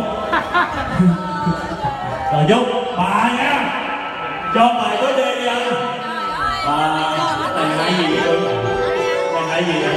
Rồi giúp bà nha, cho bài có đi đi anh. Bà này hại gì vậy? Này hại gì vậy?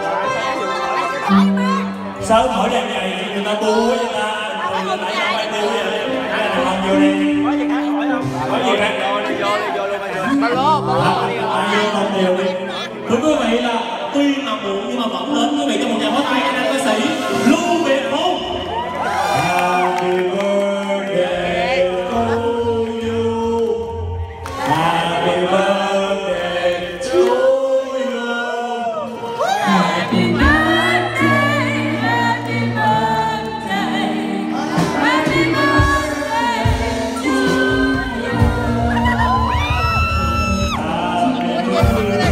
Sao hỏi đàn này người ta bu với người ta, người ta phải bu vậy? Đàn ông vô đi. Có gì khác hỏi không? Có gì khác? Vô luôn anh vô. Vô không đều đi. Thưa quý vị là tuy mà muộn nhưng mà vẫn đến quý vị cho một tràng pháo tay cho nam ca sĩ Lưu Việt Hùng. Happy birthday to you. Happy birthday to you. Happy birthday, happy birthday, happy birthday to you. Happy birthday.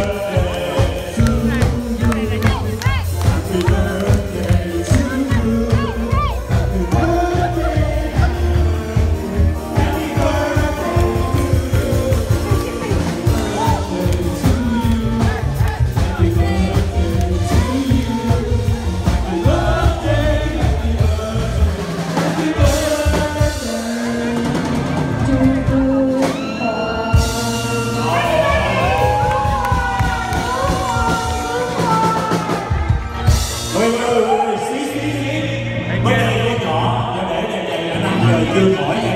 Mới đây con nhỏ để chưa khỏi